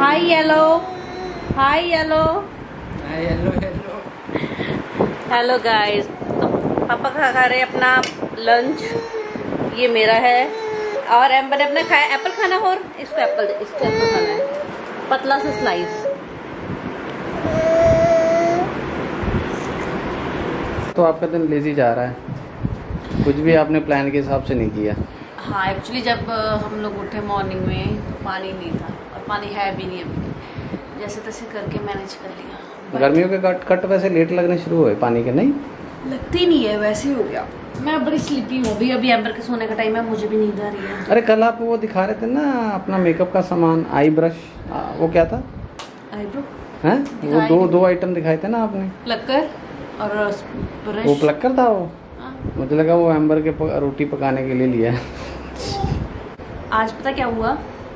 हाय yellow, hi yellow, yellow yellow. Hello guys. तो पापा खा रहे अपना लंच, ये मेरा है। और एम्बर ने अपना खाया एप्पल खाना, और इसको एप्पल खाना है, पतला सा स्लाइस। तो आपका दिन लेजी जा रहा है, कुछ भी आपने प्लान के हिसाब से नहीं किया। हाँ, एक्चुअली जब हम लोग उठे मॉर्निंग में तो पानी नहीं था, और पानी है भी नहीं अभी, जैसे तैसे करके मैनेज कर लिया। गर्मियों के कट वैसे लेट लगने शुरू हुए पानी के, नहीं लगती नहीं है, वैसे ही हो गया। मैं बड़ी स्लीपी हूँ अभी एम्बर के सोने का टाइम है, मुझे भी नींद आ रही है। अरे कल आप वो दिखा रहे थे ना अपना मेकअप का सामान, आई ब्रश, वो क्या था? आईब्रो हैं? वो दो आइटम दिखाए थे ना आपने, प्लकर और ब्रश। वो प्लकर था वो? हाँ। मुझे लगा वो एम्बर के रोटी पकाने के लिए लिया। आज पता क्या हुआ?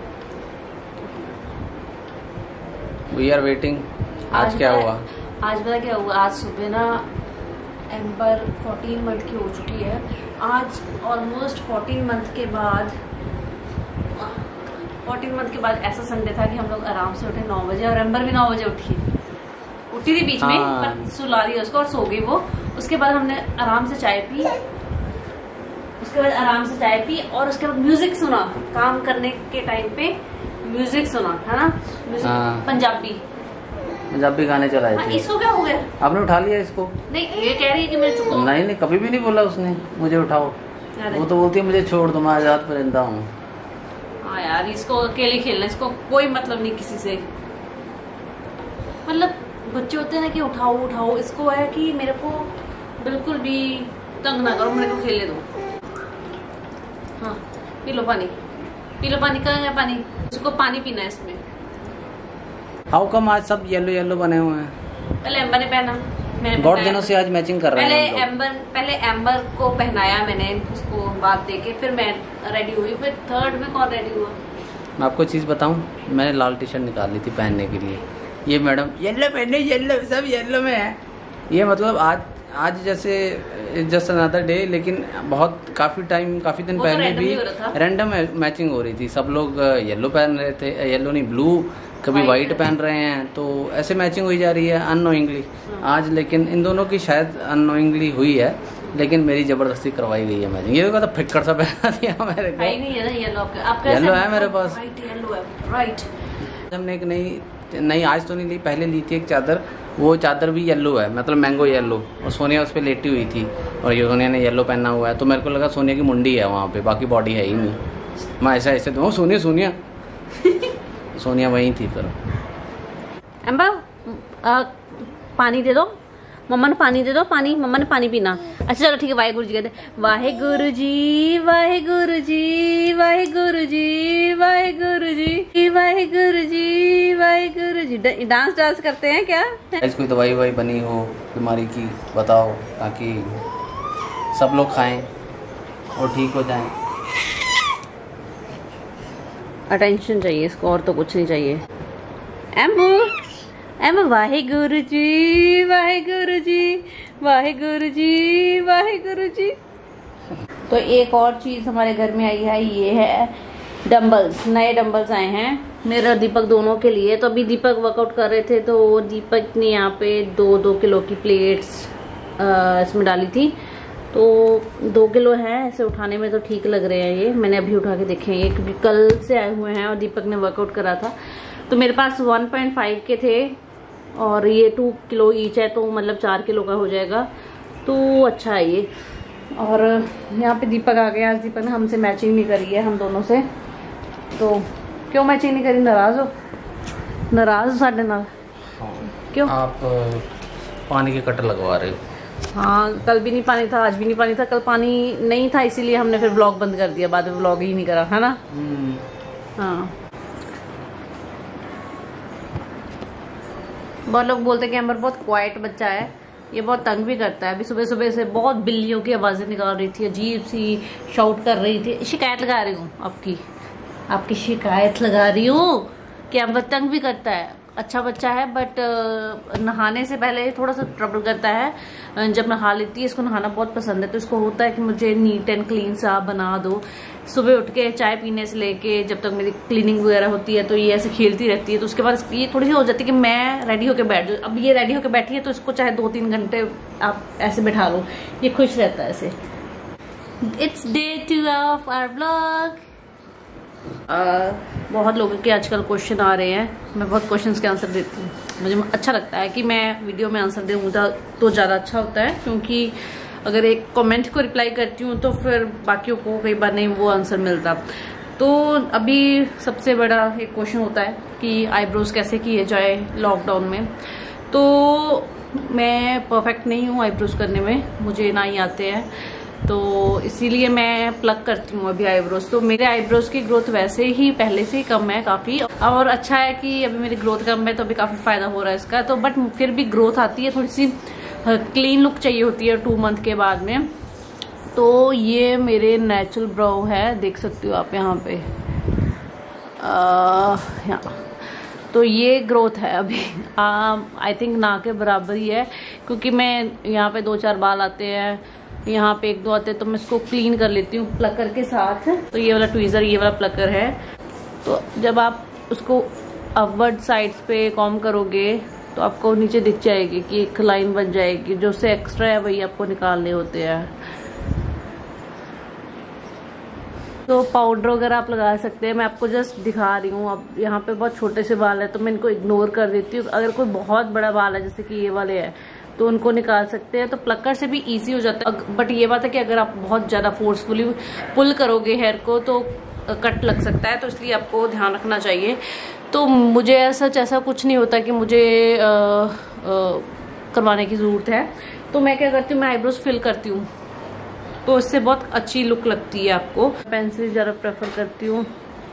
We are waiting. आज क्या हुआ? आज पता क्या हुआ? आज सुबह ना एम्बर 14 मंथ की हो चुकी है। आज ऑलमोस्ट 14 मंथ के बाद ऐसा संडे था कि हम लोग आराम से उठे 9 बजे, और एम्बर भी 9 बजे उठी थी बीच में, पर सुला दिया उसको और सो गई वो। उसके बाद हमने आराम से चाय पी, और उसके बाद म्यूजिक सुना। काम करने के टाइम पे म्यूजिक सुना, है ना? म्यूजिक पंजाबी गाने चलाए थे। इसको क्या हो गया? आपने उठा लिया इसको? नहीं, ये कह रही है कि मैं चुप। नहीं, कभी भी नहीं बोला उसने मुझे उठाओ। वो तो बोलती है मुझे छोड़ दो, मैं आजाद परिंदा हूँ। हाँ यार, इसको अकेले खेलना, इसको कोई मतलब नहीं किसी से। मतलब बच्चे होते हैं ना कि उठाओ, इसको है कि मेरे को बिल्कुल भी तंग ना करो, मेरे को खेलने दो। हाँ, पी लो पानी। कहाँ है पानी? उसको पानी पीना है इसमें। हाउ कम आज सब येलो येलो बने हुए हैं? पहले एम्बर ने पहना, मैंने बहुत दिनों से आज मैचिंग कर रहे हैं। पहले एम्बर को पहनाया मैंने, उसको बात देके, फिर मैं रेडी हुई, फिर थर्ड में कौन रेडी हुआ? मैं आपको चीज़ बताऊं, मैंने लाल टी शर्ट निकाल ली थी पहनने के लिए। ये मैडम येलो पहने, येलो सब येलो में है। ये मतलब आज जैसे जस्ट अनदर डे, लेकिन काफी दिन पहले भी रैंडम मैचिंग हो रही थी। सब लोग येलो पहन रहे थे, येलो नहीं ब्लू, कभी वाइट पहन रहे हैं, तो ऐसे मैचिंग हुई जा रही है अननोइंगली आज। लेकिन इन दोनों की शायद अननोइंगली हुई है, लेकिन मेरी जबरदस्ती करवाई गई है मैचिंग। ये तो फिक्कर सा पहना दिया मेरे को। येलो है मेरे पास, हमने एक नई आज तो नहीं ली, पहले ली थी एक चादर। वो चादर भी येलो है, मतलब मैंगो येलो, और सोनिया उस पर लेटी हुई थी, और ये सोनिया ने येलो पहना हुआ है। तो मेरे को लगा सोनिया की मुंडी है वहाँ पे, बाकी बॉडी है ही नहीं। मैं ऐसे दूँ सोनिया सोनिया वहीं थी। फिर एम्बर पानी दे दो, मम्मा ने पानी दे दो, मम्मा ने पानी पीना। अच्छा चलो ठीक है, वाहेगुरु जी कहते, वाहेगुरु जी, वाहेगुरु जी, वाहेगुरु जी, वाहेगुरु जी, वाहेगुरु जी, वाहेगुरु जी। डांस करते हैं क्या? कोई दवाई बनी हो बीमारी की बताओ, ताकि सब लोग खाएं और ठीक हो जाएं। अटेंशन चाहिए इसको, और तो कुछ नहीं चाहिए। एम वाहेगुरु जी, वाहेगुरु जी, वाहेगुरु जी, वाहेगुरु जी। तो एक और चीज हमारे घर में आई है, ये है डंबल्स। नए डंबल्स आए हैं मेरे और दीपक दोनों के लिए। तो अभी दीपक वर्कआउट कर रहे थे, तो दीपक ने यहाँ पे 2 किलो की प्लेट्स इसमें डाली थी। तो 2 किलो है, ऐसे उठाने में तो ठीक लग रहे हैं। ये मैंने अभी उठा के देखे हैं, क्योंकि कल से आए हुए हैं और दीपक ने वर्कआउट करा था। तो मेरे पास 1.5 के थे, और ये 2 किलो ईच है, तो मतलब 4 किलो का हो जाएगा। तो अच्छा है ये। और यहाँ पे दीपक आ गया। आज दीपक ने हमसे मैचिंग नहीं करी है, हम दोनों से। तो क्यों मैचिंग नहीं करी? नाराज हो साढ़े नाल? क्यों? आप पानी के कटर लगवा रहे हो? हाँ, कल भी नहीं पानी था, आज भी नहीं पानी था। कल पानी नहीं था, इसीलिए हमने फिर व्लॉग बंद कर दिया, बाद में व्लॉग ही नहीं करा, है ना? हाँ, बहुत लोग बोलते हैं कि एम्बर बहुत क्वाइट बच्चा है, ये बहुत तंग भी करता है। अभी सुबह से बहुत बिल्लियों की आवाजें निकाल रही थी, अजीब सी शाउट कर रही थी। शिकायत लगा रही हूँ आपकी शिकायत लगा रही हूँ कि एम्बर तंग भी करता है। अच्छा बच्चा है, बट नहाने से पहले थोड़ा सा ट्रबल करता है। जब नहा लेती है, इसको नहाना बहुत पसंद है, तो इसको होता है कि मुझे नीट एंड क्लीन सा बना दो। सुबह उठ के चाय पीने से लेके जब तक मेरी क्लीनिंग वगैरह होती है तो ये ऐसे खेलती रहती है। तो उसके बाद ये थोड़ी सी हो जाती है कि मैं रेडी होकर बैठ जाऊँ। अब ये रेडी होकर बैठी है तो इसको चाहे 2-3 घंटे आप ऐसे बैठा लो, ये खुश रहता है ऐसे। It's day 2 of our blog. बहुत लोगों के आजकल क्वेश्चन आ रहे हैं, मैं बहुत क्वेश्चंस के आंसर देती हूँ। मुझे अच्छा लगता है कि मैं वीडियो में आंसर दूँ तो ज़्यादा अच्छा होता है, क्योंकि अगर एक कमेंट को रिप्लाई करती हूँ तो फिर बाकियों को कई बार नहीं वो आंसर मिलता। तो अभी सबसे बड़ा एक क्वेश्चन होता है कि आईब्रोज कैसे किए जाए लॉकडाउन में। तो मैं परफेक्ट नहीं हूँ आईब्रोज करने में, मुझे ना ही आते हैं, तो इसीलिए मैं प्लग करती हूँ अभी आईब्रोज। तो मेरे आईब्रोज की ग्रोथ वैसे ही पहले से ही कम है काफी, और अच्छा है कि अभी मेरी ग्रोथ कम है तो अभी काफी फायदा हो रहा है इसका। तो बट फिर भी ग्रोथ आती है, थोड़ी सी क्लीन लुक चाहिए होती है 2 मंथ के बाद में। तो ये मेरे नेचुरल ब्रो है, देख सकते हो आप यहाँ पे यहाँ। तो ये ग्रोथ है अभी, आई थिंक ना के बराबर ही है, क्योंकि मैं यहाँ पे 2-4 बाल आते हैं, यहाँ पे 1-2 आते हैं, तो मैं इसको क्लीन कर लेती हूँ प्लकर के साथ। तो ये वाला ट्वीजर, ये वाला प्लकर है। तो जब आप उसको अपवर्ड साइड्स पे कॉम करोगे तो आपको नीचे दिख जाएगी कि एक लाइन बन जाएगी, जो से एक्स्ट्रा है वही आपको निकालने होते हैं। तो पाउडर वगैरह आप लगा सकते हैं, मैं आपको जस्ट दिखा रही हूँ। अब यहाँ पे बहुत छोटे से बाल है तो मैं इनको इग्नोर कर देती हूँ। अगर कोई बहुत बड़ा बाल है जैसे कि ये वाले है तो उनको निकाल सकते हैं, तो प्लकर से भी इजी हो जाता है। बट ये बात है कि अगर आप बहुत ज्यादा फोर्सफुली पुल करोगे हेयर को तो कट लग सकता है, तो इसलिए आपको ध्यान रखना चाहिए। तो मुझे ऐसा कुछ नहीं होता कि मुझे करवाने की ज़रूरत है। तो मैं क्या करती हूँ, मैं आईब्रोज फिल करती हूँ, तो इससे बहुत अच्छी लुक लगती है आपको। पेंसिल ज़्यादा प्रेफर करती हूँ।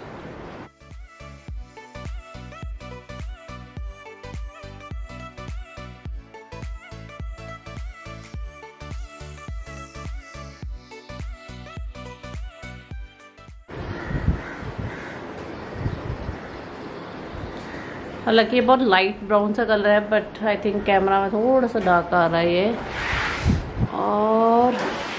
हालांकि ये बहुत लाइट ब्राउन सा कलर है, बट आई थिंक कैमरा में थोड़ा सा डार्क आ रहा है ये। और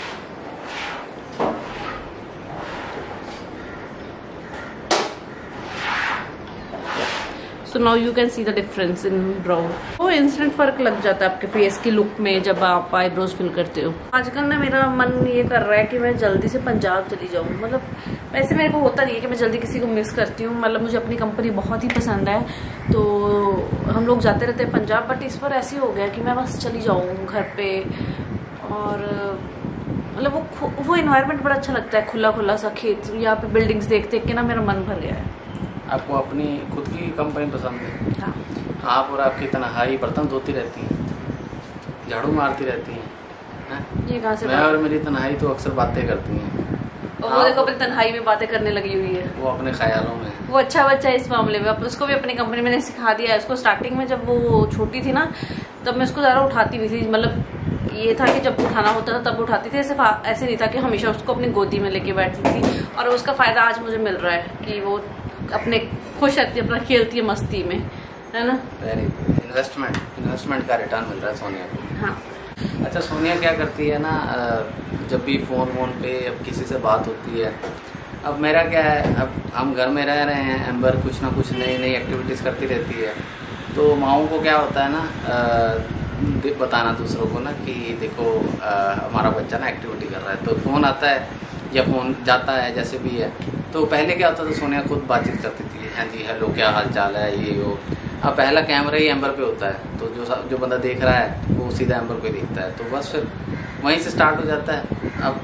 so now you can see the difference in brown. वो इंस्टेंट फर्क लग जाता है आपके फेस की लुक में जब आप आईब्रोज फिल करते हो। आजकल ना मेरा मन ये कर रहा है कि मैं जल्दी से पंजाब चली जाऊँ। मतलब वैसे मेरे को होता नहीं है कि मैं जल्दी किसी को मिस करती हूँ, मतलब मुझे अपनी कंपनी बहुत ही पसंद है, तो हम लोग जाते रहते हैं पंजाब। बट इस बार ऐसे हो गया कि मैं बस चली जाऊँ घर पे, और मतलब वो इन्वायरमेंट बड़ा अच्छा लगता है, खुला खुला सा खेत, यहाँ पे बिल्डिंग्स देख देख के ना मेरा मन भर गया है। आपको अपनी खुद की कंपनी पसंद है? हाँ। आप और आपकी तन्हाई बर्तन धोती रहती हैं, झाड़ू मारती रहती हैं। ये कहाँ से? मैं और मेरी तन्हाई तो अक्सर बातें करती हैं। और वो देखो अपनी तन्हाई में बातें करने लगी हुई है, वो अपने ख्यालों में। वो अच्छा बच्चा है इस मामले में। अब उसको भी अपनी कंपनी मैंने सिखा दिया है। उसको स्टार्टिंग में जब वो छोटी थी ना, तब मैं उसको ज़्यादा उठाती नहीं थी। मतलब ये था कि जब उठाना होता था तब उठाती थी, ऐसे नहीं था कि हमेशा उसको अपनी गोदी में लेके बैठती थी। और उसका फ़ायदा आज मुझे मिल रहा है कि वो अपने खुश रहती है, अपना खेलती है मस्ती में, है ना। इन्वेस्टमेंट का रिटर्न मिल रहा है सोनिया को। हाँ। अच्छा, सोनिया क्या करती है ना, जब भी फ़ोन पे अब किसी से बात होती है, अब मेरा क्या है, अब हम घर में रह रहे हैं, एम्बर कुछ ना कुछ नई नई एक्टिविटीज़ करती रहती है। तो माओं को क्या होता है ना, बताना दूसरों को ना कि देखो हमारा बच्चा ना एक्टिविटी कर रहा है, तो फ़ोन आता है या फ़ोन जाता है, जैसे भी है। तो पहले क्या होता था, सोनिया खुद बातचीत करती थी, हाँ जी हेलो क्या हाल चाल है, ये वो। अब पहला कैमरा ही एम्बर पे होता है, तो जो बंदा देख रहा है वो सीधा एम्बर पे देखता है, तो बस फिर वहीं से स्टार्ट हो जाता है। अब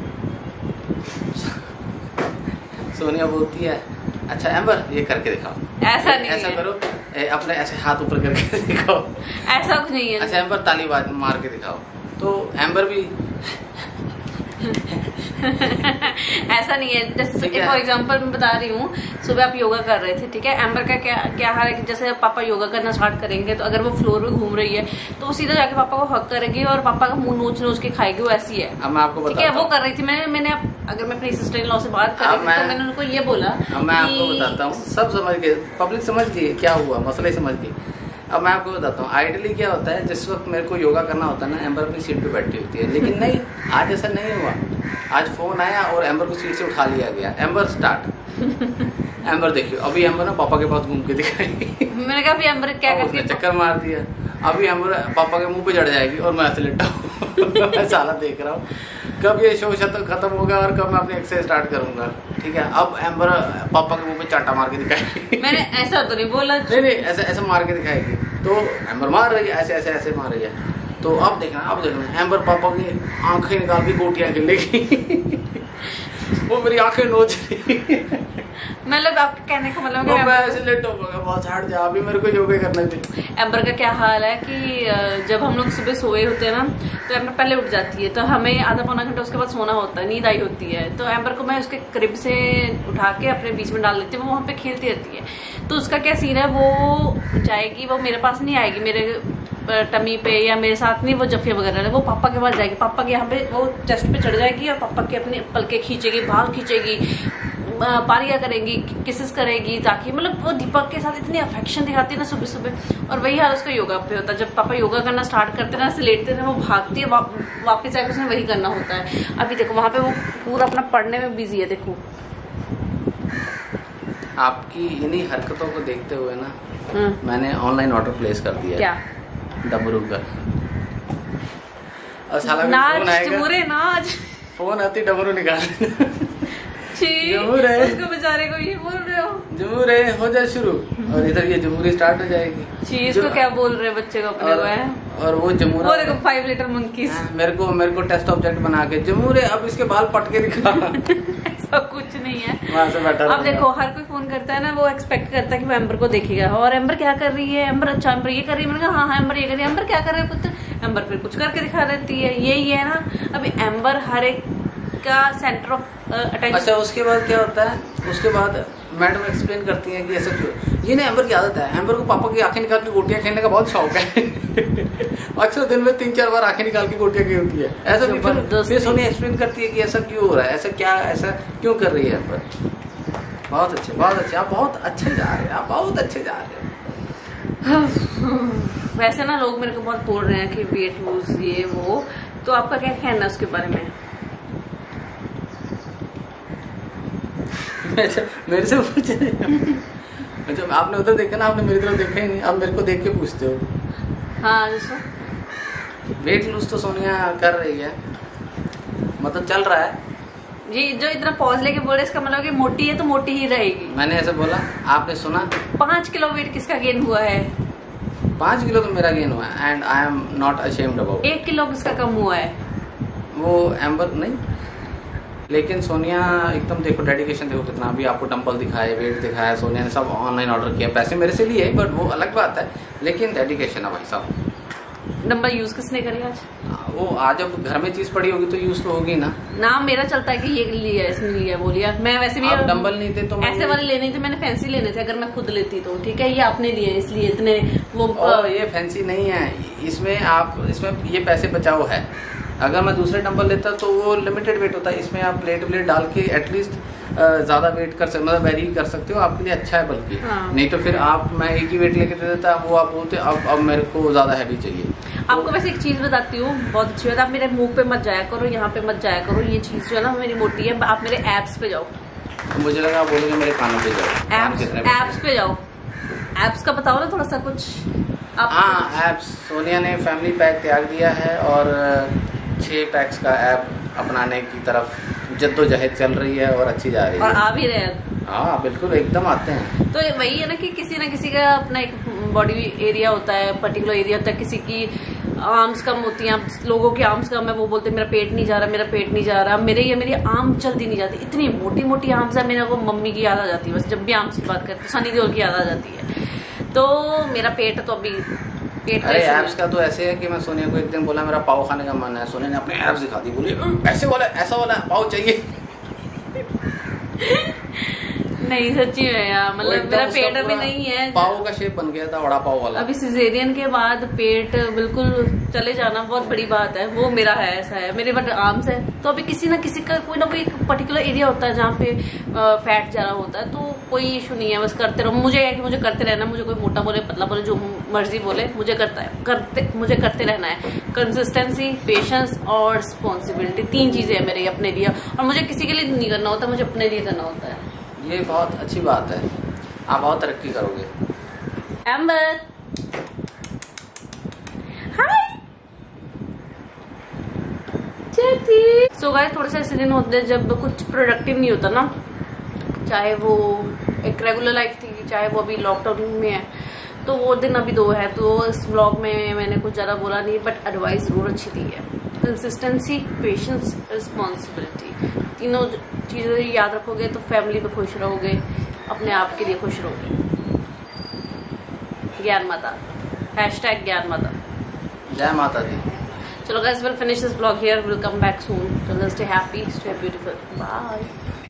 सोनिया बोलती है, अच्छा एम्बर ये करके दिखाओ, ऐसा नहीं ऐसा है। करो, अपने ऐसे हाथ ऊपर करके दिखाओ, ऐसा कुछ नहीं है। अच्छा एम्बर ताली मार के दिखाओ, तो एम्बर भी ऐसा नहीं है। जैसे फॉर एग्जांपल मैं बता रही हूँ, सुबह आप योगा कर रहे थे, ठीक है। एम्बर का क्या हाल है कि जैसे पापा योगा करना स्टार्ट करेंगे, तो अगर वो फ्लोर पे घूम रही है तो वो सीधा जाके पापा को हक करेगी और पापा का मुंह नोच के खाएगी। वो ऐसी है। अब मैं आपको ठीक है, वो कर रही थी। मैंने अगर मैं अपनी सिस्टर इन लॉ से बात कर रही थी तो मैंने उनको ये बोला। अब मैं आपको बताता हूँ, सब समझ गए, पब्लिक समझ गई क्या हुआ, मसला ही समझ गई। अब मैं आपको बताता हूँ आइडियली क्या होता है, जिस वक्त मेरे को योगा करना होता है ना, एम्बर अपनी सीट पे बैठी होती है, लेकिन नहीं, आज ऐसा नहीं हुआ। आज फोन आया और एम्बर को सीट से उठा लिया गया। Amber start. एम्बर देखियो, अभी एम्बर ना पापा के पास घूम के दिखाएगी। मैंने कहा अभी एम्बर क्या करती है, चक्कर मार दिया। अभी एम्बर पापा के मुंह पे चढ़ जाएगी और मैं ऐसे लेटा हूँ। मैं साला देख रहा हूँ कब ये शो खत्म होगा और कब मैं अपनी एक्सरसाइज स्टार्ट करूंगा। ठीक है, अब एम्बर पापा के मुंह पे चाटा मार के दिखाएगी। मैंने ऐसा तो नहीं बोला। नहीं, ऐसे मार के दिखाएगी। तो एम्बर मार रही है, ऐसे मार रही है। तो अब देखना एम्बर पापा की आंखें निकाल के गोटियां खेलेगी। वो मेरी आंखें नोच रही। मतलब आपके कहने का मतलब मैं ऐसे लेट हो गया, बहुत हट जा, अभी मेरे को योगा करना चाहिए। एम्बर का क्या हाल है कि जब हम लोग सुबह सोए होते हैं ना, तो एम्बर पहले उठ जाती है, तो हमें आधा पौना घंटा उसके बाद सोना होता है, नींद आई होती है। तो एम्बर को मैं उसके क्रिब से उठा के अपने बीच में डाल देती हूँ, वो वहाँ पे खेलती रहती है। तो उसका क्या सीन है, वो जाएगी, वो मेरे पास नहीं आएगी, मेरे टमी पे या मेरे साथ नहीं, वो जफिया वगैरह वो पापा के पास जाएगी, पापा के यहाँ पे वो चेस्ट पे चढ़ जाएगी और पापा के अपने पलके खींचेगी, बाल खींचेगी, पारिया करेगी, किसेस करेगी, ताकि मतलब वो दीपक के साथ इतनी अफेक्शन दिखाती है ना सुबह सुबह। और वही हाल उसका योगा पे होता है। जब पापा योगा करना स्टार्ट करते हैं ना, ऐसे लेटते थे, वो भागती है, वापस जाकर उसने वही करना होता है। अभी देखो वहां पे वो पूरा अपना पढ़ने में बिजी है। देखो आपकी इन्हीं हरकतों को देखते हुए ना मैंने ऑनलाइन ऑर्डर प्लेस कर दिया। क्या? डबरू का। और साला नाच फोन आती डबरू निकाल। उसको बेचारे को ये बोल रहे हो, जमूर है, हो जाए शुरू, और इधर ये जमूरी स्टार्ट हो जाएगी। इसको क्या बोल रहे बच्चे को अपने को? और वो जमूरा, वो देखो 5 लीटर मंकीज। मेरे को टेस्ट ऑब्जेक्ट बना के जमूरे, अब इसके बाल पट के दिखा। ऐसा कुछ नहीं है। अब देखो हर कोई फोन करता है ना, वो एक्सपेक्ट करता है कि वो एम्बर को देखेगा, और एम्बर क्या कर रही है, एम्बर अच्छा एम्बर ये कर रही है। मैंने कहा हाँ एम्बर ये कर रही है। एम्बर क्या कर रहे है पुत्र? एम्बर फिर कुछ करके दिखा देती है। यही है ना, अभी एम्बर हर एक का सेंटर ऑफ अटेंशन। अच्छा, उसके बाद क्या होता है, उसके बाद मैडम एक्सप्लेन करती हैं कि ऐसा क्यों। ये ना एम्बर की आदत है, एम्बर को पापा की आंखें निकाल के गोटियां खेलने का बहुत शौक है। अक्सर दिन में 3-4 बार आंखें निकाल के गोटियां खेलती है। ऐसा भी फिर सोनी एक्सप्लेन करती है कि ऐसा क्यों हो रहा है, ऐसा क्यों कर रही है एम्बर। बहुत अच्छे, आप बहुत अच्छे जा रहे हैं, वैसे ना लोग मेरे को बहुत बोल रहे हैं कि वेट लूज ये वो, तो आपका क्या कहना है उसके बारे में? मेरे से पूछ रहे हैं। अच्छा, आपने उधर देखा ना, आपने मेरी तरफ देखा ही नहीं, आप मेरे को देख के पूछते हो। हाँ जैसा वेट लूज तो सोनिया कर रही है, मतलब चल रहा है। जी जो इतना पॉज लेके बोले, इसका मतलब कि मोटी है तो मोटी ही रहेगी। मैंने ऐसा बोला, आपने सुना? 5 किलो वेट किसका गेन हुआ है? 5 किलो तो मेरा गेन हुआ है, and I am not ashamed about. 1 kilo किसका कम हुआ है? वो एम्बर नहीं, लेकिन सोनिया एकदम देखो डेडिकेशन, देखो कितना। अभी आपको डंबल दिखाए, वेट दिखाया, सोनिया ने सब ऑनलाइन ऑर्डर किया, पैसे मेरे से लिए, बट वो अलग बात है, लेकिन डेडिकेशन है भाई साहब। डंबल यूज किसने करी आज? वो आज जब घर में चीज पड़ी होगी तो यूज तो होगी ना। नाम मेरा चलता है कि ये लिया, इसने लिया, वो लिया। मैं वैसे भी डंबल नहीं थे तो ऐसे वाले लेने थे, मैंने फैंसी लेने थे। अगर मैं खुद लेती तो ठीक है, ये आपने लिए इसलिए इतने वो। ये फैंसी नहीं है, इसमें ये पैसे बचाओ है। अगर मैं दूसरे डंबल लेता तो वो लिमिटेड वेट होता है, इसमें आप प्लेट डाल के एटलीस्ट ज्यादा वेट कर सकते, मतलब वेरी कर सकते हो, आपके लिए अच्छा है। बल्कि नहीं तो फिर मैं एक ही वेट लेके दे देता, वो आप बोलते अब मेरे को ज्यादा हैवी चाहिए। आपको वैसे एक चीज बताती हूँ, बहुत अच्छी बात, आप मेरे मुंह पे मत जाया करो, यहाँ पे मत जाया करो। ये चीज जो है ना मेरी मोटी है, आप मेरे एप्स पे जाओ। मुझे लगा बोलोगे मेरे कानों पे जाओ। एप्स पे जाओ। एप्स का बताओ ना थोड़ा सा कुछ। हाँ, एप्स सोनिया ने फैमिली पैक त्याग दिया है और 6 पैक्स का ऐप अपनाने की तरफ जद्दोजहद चल रही है और अच्छी जा रही है, और आ भी रहे हैं। हाँ बिल्कुल, एकदम आते हैं। तो वही है ना कि किसी ना किसी का अपना एक बॉडी एरिया होता है, पर्टिकुलर एरिया होता है। किसी की आर्म्स कम होती हैं, लोगों की आर्म्स कम है, वो बोलते हैं मेरा पेट नहीं जा रहा। मेरी आर्म जल्दी नहीं जाती, इतनी मोटी मोटी आर्म्स है। मेरे को मम्मी की याद आ जाती है, बस जब भी आर्म्स की बात करते हैं सनी देओल की याद आ जाती है। तो मेरा पेट तो अभी अरे एप्स का तो ऐसे है कि मैं सोनिया को एक दिन बोला मेरा पाव खाने का मन है, सोनिया ने अपने एप्स दिखा दी, बोली ऐसा वाला पाव चाहिए। नहीं सच्ची में यार, मतलब मेरा पेट अभी नहीं है, पाव का शेप बन गया था, वड़ा पाव वाला। अभी सिजेरियन के बाद पेट बिल्कुल चले जाना बहुत बड़ी बात है, वो मेरा है, ऐसा है मेरे बट आर्म्स है। तो अभी किसी ना किसी का कोई ना कोई पर्टिकुलर एरिया होता है जहाँ पे फैट ज्यादा होता है, तो कोई इशू नहीं है, बस करते रहो। मुझे है कि मुझे करते रहना, मुझे कोई मोटा बोले पतला बोले जो मर्जी बोले, मुझे मुझे करते रहना है। कंसिस्टेंसी, पेशेंस और रिस्पॉन्सिबिलिटी, 3 चीजें है मेरे अपने लिए, और मुझे किसी के लिए नहीं करना होता, मुझे अपने लिए करना होता है। ये बहुत अच्छी बात है, आप बहुत तरक्की करोगे। एम्बर हाय सो गाइस, थोड़े से ऐसे दिन होते हैं जब कुछ प्रोडक्टिव नहीं होता ना, चाहे वो एक रेगुलर लाइफ थी, चाहे वो अभी लॉकडाउन में है, तो वो दिन अभी 2 है। तो इस व्लॉग में मैंने कुछ ज्यादा बोला नहीं, बट एडवाइस जरूर अच्छी दी है। कंसिस्टेंसी, पेशेंस, रिस्पॉन्सिबिलिटी, तीनों चीजें याद रखोगे तो फैमिली में खुश रहोगे, अपने आप के लिए खुश रहोगे। ज्ञान माता, # ज्ञान माता, जय माता दी। चलो guys, we'll finish this vlog here. We'll come back soon. Till then, stay happy, stay beautiful. Bye.